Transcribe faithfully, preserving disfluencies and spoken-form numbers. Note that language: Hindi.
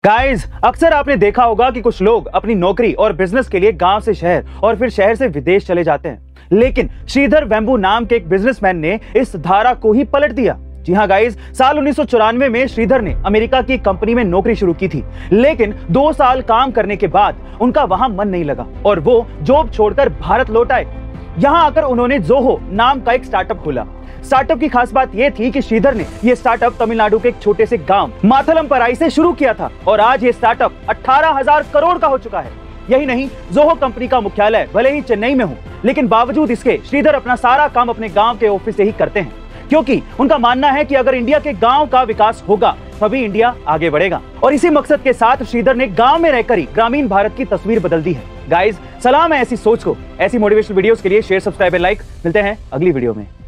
गाइस, अक्सर आपने देखा होगा कि कुछ लोग अपनी नौकरी और बिजनेस के लिए गांव से शहर और फिर शहर से विदेश चले जाते हैं, लेकिन श्रीधर वेम्बू नाम के एक बिजनेसमैन ने इस धारा को ही पलट दिया। जी हाँ गाइस, साल उन्नीस सौ चौरानवे में श्रीधर ने अमेरिका की कंपनी में नौकरी शुरू की थी, लेकिन दो साल काम करने के बाद उनका वहां मन नहीं लगा और वो जॉब छोड़कर भारत लौट आए। यहाँ आकर उन्होंने जोहो नाम का एक स्टार्टअप खोला। स्टार्टअप की खास बात यह थी कि श्रीधर ने यह स्टार्टअप तमिलनाडु के एक छोटे से गांव माथलमपराई से शुरू किया था और आज ये स्टार्टअप अठारह हजार करोड़ का हो चुका है। यही नहीं, जोहो कंपनी का मुख्यालय भले ही चेन्नई में हो, लेकिन बावजूद इसके श्रीधर अपना सारा काम अपने गांव के ऑफिस से ही करते हैं, क्योंकि उनका मानना है कि अगर इंडिया के गांव का विकास होगा तभी इंडिया आगे बढ़ेगा। और इसी मकसद के साथ श्रीधर ने गांव में रहकर ही ग्रामीण भारत की तस्वीर बदल दी है। गाइस, सलाम है ऐसी सोच को। ऐसी मोटिवेशनल वीडियोस के लिए शेयर, सब्सक्राइब एंड लाइक। मिलते हैं अगली वीडियो में।